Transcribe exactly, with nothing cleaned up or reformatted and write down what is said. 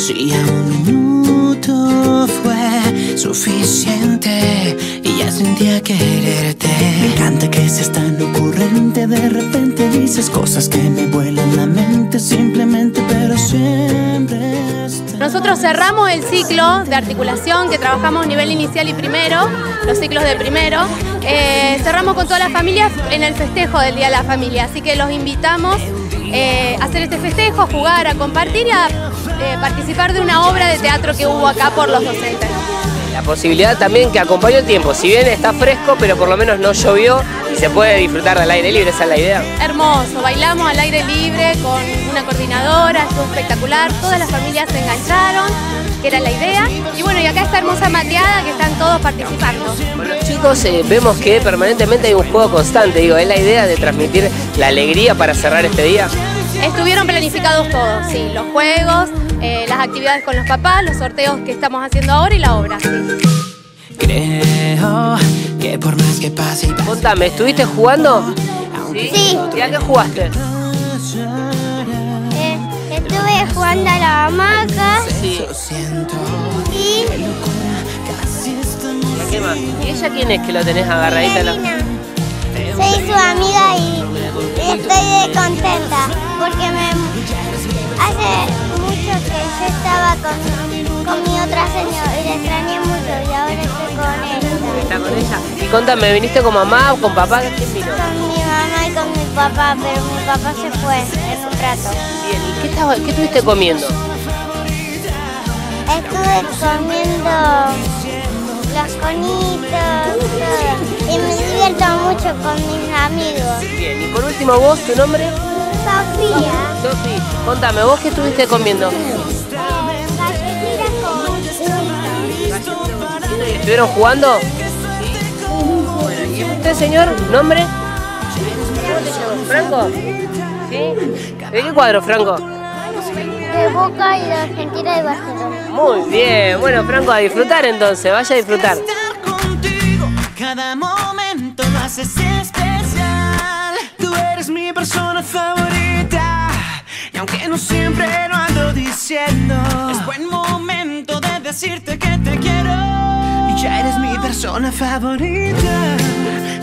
Si a un minuto fue suficiente y ya sentía quererte. Me encanta que seas tan ocurrente. De repente dices cosas que me vuelan la mente. Simplemente, pero siempre estás. Nosotros cerramos el ciclo de articulación que trabajamos nivel inicial y primero, los ciclos de primero. Eh, cerramos con todas las familias en el festejo del Día de la Familia, así que los invitamos eh, a hacer este festejo, a jugar, a compartir y a eh, participar de una obra de teatro que hubo acá por los docentes. La posibilidad también que acompañe el tiempo, si bien está fresco, pero por lo menos no llovió y se puede disfrutar del aire libre, esa es la idea. Hermoso, bailamos al aire libre con una coordinadora, estuvo espectacular, todas las familias se engancharon, que era la idea, y bueno, y acá esta hermosa mateada que están todos participando. Bueno, chicos, eh, vemos que permanentemente hay un juego constante, digo, es la idea de transmitir la alegría para cerrar este día. Estuvieron planificados todos, sí, los juegos, eh, las actividades con los papás, los sorteos que estamos haciendo ahora y la obra, sí. Creo que por más que pase y pase. Contame, ¿estuviste jugando? Sí. ¿Y a qué jugaste? Eh, estuve jugando a la hamaca. Sí. Y... ¿Y a qué más? ¿Y ella quién es que lo tenés agarradita? La... Soy su amiga y estoy contenta porque me hace mucho que yo estaba con, con mi otra señora y la extrañé mucho y ahora estoy con ella. ¿Está con ella? Y contame, ¿viniste con mamá o con papá? ¿Quién vino? Con mi mamá y con mi papá, pero mi papá se fue en un rato. Bien, ¿y qué, estaba, qué estuviste comiendo? Estuve comiendo los conitos, todo. Y me divierto mucho con mis amigos. Bien, y por último vos, ¿tu nombre? Sofía. Sofi, contame, ¿vos qué estuviste comiendo? Eh, galletitas con ¿Y estuvieron jugando? ¿Y usted, señor? ¿Nombre? ¿Franco? ¿Sí? ¿De qué cuadro, Franco? de Boca y de Argentina y Barcelona. Muy bien, bueno, Franco, a disfrutar entonces, vaya a disfrutar. Cada momento lo haces especial. Tú eres mi persona favorita. Y aunque no siempre lo ando diciendo, es buen momento de decirte que te quiero. Y ya eres mi persona favorita.